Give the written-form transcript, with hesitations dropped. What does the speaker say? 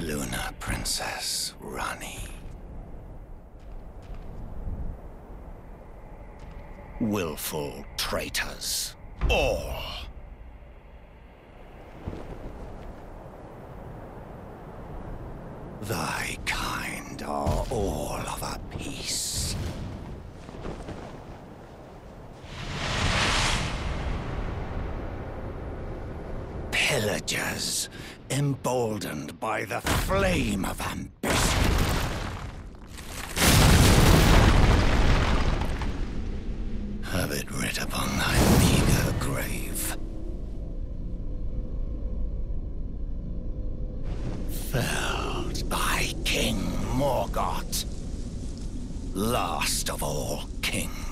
Luna Princess Rani. Willful traitors, all. Thy kind are all of a piece. Pillagers, emboldened by the flame of ambition. Have it writ upon thy meager grave. Felled by King Morgott, last of all kings.